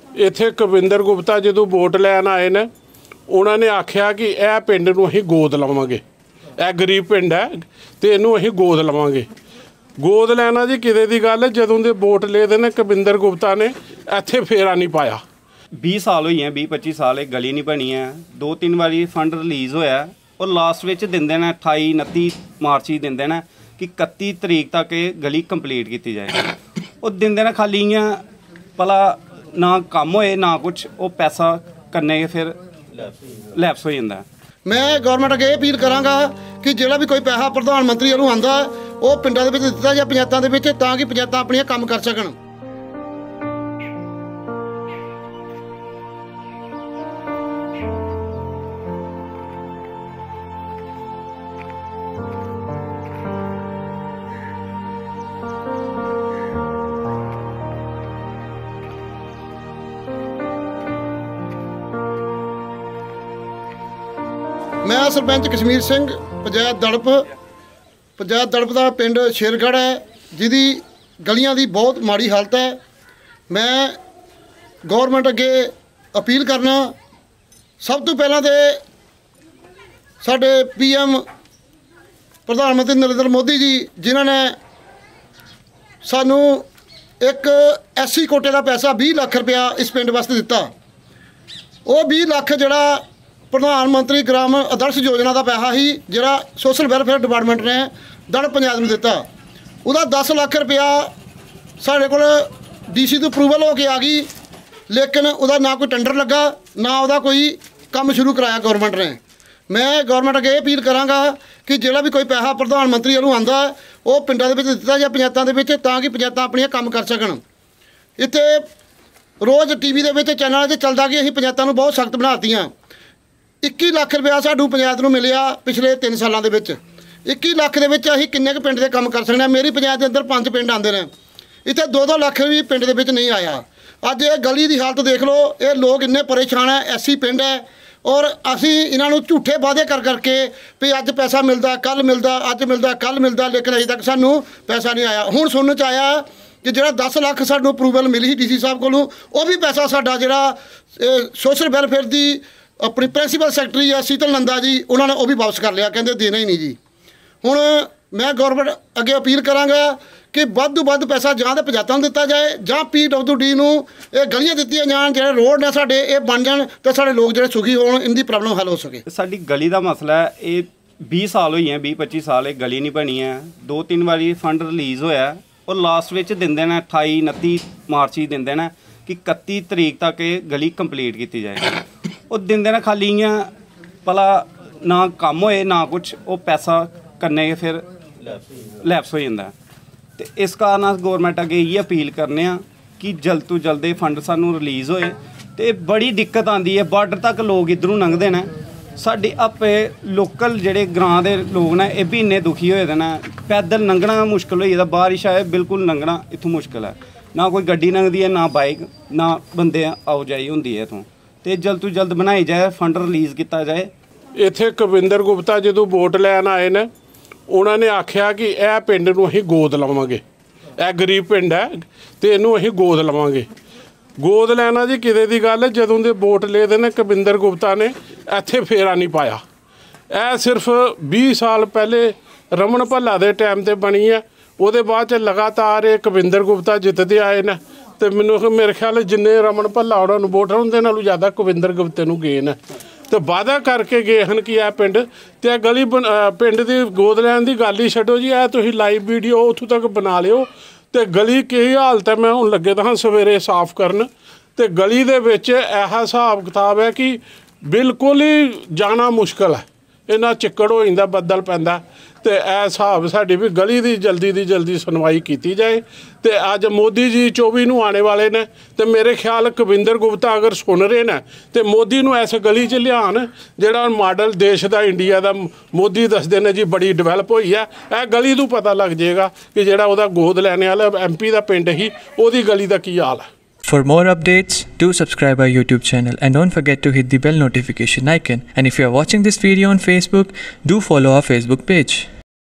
ਇੱਥੇ ਕਵਿੰਦਰ ਗੁਪਤਾ ਜਦੋਂ ਵੋਟ ਲੈਣ ਆਏ ਨੇ ਉਹਨਾਂ ਨੇ ਆਖਿਆ ਕਿ ਇਹ ਪਿੰਡ ਨੂੰ ਅਸੀਂ ਗੋਦ ਲਵਾਂਗੇ, ਇਹ ਗਰੀਬ ਪਿੰਡ ਹੈ ਤੇ ਇਹਨੂੰ ਅਸੀਂ ਗੋਦ ਲਵਾਂਗੇ। ਗੋਦ ਲੈਣਾ ਜੀ ਕਿਤੇ ਦੀ ਗੱਲ, ਜਦੋਂ ਦੇ ਵੋਟ ਲਏ ਨੇ ਕਵਿੰਦਰ ਗੁਪਤਾ ਨੇ ਇੱਥੇ ਫੇਰਾ नहीं पाया। 20 साल हुई हैं, 20-25 साल एक गली नहीं बनी है। 2-3 बारी फंड रिलीज़ होया और लास्ट में देंदे ने 28-29 मार्च ही देंदे ने कि 31 तरीक तक ये गली कंप्लीट की जाए। और देंदे ने खाली इयां भला ना काम होए ना कुछ, वो पैसा करने फिर लैप्स हो जाता है। मैं गौरमेंट अगे अपील करांगा कि जो भी कोई पैसा प्रधानमंत्री वालों आंदा वो पिंडों के दिता जाए पंचायतों के, ताकि पंचायत अपने काम कर सकन। मैं सरपंच कश्मीर सिंह पंचायत दड़प का पिंड शेरगढ़ है, जिदी गलियां की बहुत माड़ी हालत है। मैं गौरमेंट अगे अपील करना, सब तो पहला तो साडे PM प्रधानमंत्री नरेंद्र मोदी जी जिन्होंने सानू एक SC कोटे का पैसा 20 लाख रुपया इस पिंड वास्ते दिता। वो 20 लाख जड़ा प्रधानमंत्री ग्राम आदर्श योजना का पैसा ही जरा सोशल वेलफेयर डिपार्टमेंट ने दड़प पंचायत में दिता। उसका 10 लाख रुपया साढ़े को DC तो अप्रूवल हो के आ गई, लेकिन उसका ना कोई टेंडर लगा ना उसका कोई काम शुरू कराया गौरमेंट ने। मैं गौरमेंट अगे अपील करांगा कि जो भी कोई पैसा प्रधानमंत्री वालों आंदा वो पिंडों के दिता जाए पंचायतों के, ताकि पंचायत अपने काम कर सकन। इत्थे रोज़ TV के चैनलों से चलता कि असीं पंचायतों नूं बहुत सख्त बनातीआं। 21 लाख रुपया साडू पंचायत नूं मिलिया पिछले 3 सालों के विच। 21 लाख दे विच असीं किन्ने क पिंड दे काम कर सकते हैं। मेरी पंचायत के अंदर 5 पिंड आते हैं, इत्थे 2-2 लाख भी पिंड दे विच नहीं आया। अज ये गली की हालत देख लो, ये लोग इन्ने परेशान है। SC पिंड है और असीं इन्हां नूं झूठे वादे कर करके भी अज पैसा मिलता कल मिलता, अज मिलता कल मिलता, लेकिन अजे तक सानूं पैसा नहीं आया। हुण सुनने च आया कि जो 10 लाख सानूं अप्रूवल मिली DC साहब कोलों, वो भी पैसा साडा जिहड़ा सोशल वेलफेयर की अपनी प्रिंसीपल सैकटरी है शीतल नंदा जी, उन्होंने वो भी वापस कर लिया, कहते देना ही नहीं जी। हुण मैं गौरमेंट अगे अपील करांगा कि वध तो वध पैसा जां तो पंचायतों नूं दिता जाए, जां PWD नूं ये गलियां दित्तियां जाण, जिहड़े रोड ने साडे ये बन जाण ते साडे लोग जिहड़े सुखी होण, इनकी प्रॉब्लम हल हो सके। साडी गली का मसला है, ये 20 साल हुई हैं, 20-25 साल एक गली नहीं बनी है। 2-3 बारी फंड रिलीज़ होया और लास्ट में देंदे ने 28-29 मार्च ही देंदे ने कि 31 तरीक तक ये गली कंप्लीट की जाए। वो देंदे ने खाली इयां भला ना काम होए ना कुछ, वो पैसा करने फिर लैप्स हो जाता है। तो इस कारण अस गौरमेंट अगे ये अपील करने कि जल्द तो जल्द ये फंड सानू रिलीज़ होए। तो बड़ी दिक्कत आती है, बार्डर तक लोग इधरों लंघते हैं। साडे आपे लोकल जेडे ग्रां दे लोग ने ये भी इन्ने दुखी होए दे ने, पैदल लंघना मुश्किल हो जाता। बारिश आए बिल्कुल लंघना इत्थों मुश्किल है, ना कोई गड्डी लंघदी है ना बाइक, ना बंदे आओ जाई होंदी है इत्थों। तो जल्द तो जल्द बनाई जाए, फंड रिलीज़ किया जाए। इत्थे कविंदर गुप्ता जो वोट लैन आए ने उन्होंने आख्या कि यह पिंड नूं असीं गोद लवांगे, यह गरीब पिंड है तो इनू असीं गोद लवांगे। गोद लैना जी किते दी गल, जदों दे वोट लए ने कविंदर गुप्ता ने इत्थे फेरा नहीं पाया। यह सिर्फ 20 साल पहले रमन भल्ला दे टाइम ते बनी है, उहदे बाद च लगातार ये कविंदर गुप्ता जितते आए ने। तो मैनूं मेरे ख्याल जिन्ने रमन भल्ला उन्होंने वोट उनके नालों ज़्यादा कविंदर गुप्ते नूं गए ने। तो वादा करके गए हैं कि यह पिंड तो गली पिंड की गोद लैन की गल ही छड्डो जी, यह तुसीं लाइव वीडियो उत्थों तक बना लिओ। तो गली की हालत है, मैं हुण लगे दा सवेरे साफ करन। तो गली दे विच यह हिसाब किताब है कि बिल्कुल ही जाना मुश्किल है, इन्ना चिक्कड़ हो जांदा, बदल पैंदा। तो यह हिसाब साडी भी गली की जल्दी सुनवाई की जाए। तो अज मोदी जी 24 नूं आने वाले ने, तो मेरे ख्याल कविंदर गुप्ता अगर सुन रहे हैं तो मोदी नूं इस गली च लियान, जिहड़ा मॉडल देश का इंडिया का मोदी दसदे ने जी बड़ी डिवेलप हुई है। यह गली तो पता लग जाएगा कि जिहड़ा उहदा गोद लैने वाला MP का पिंड ही, उहदी गली का की हाल है। For more updates, do subscribe our YouTube channel and don't forget to hit the bell notification icon. And if you are watching this video on Facebook, do follow our Facebook page.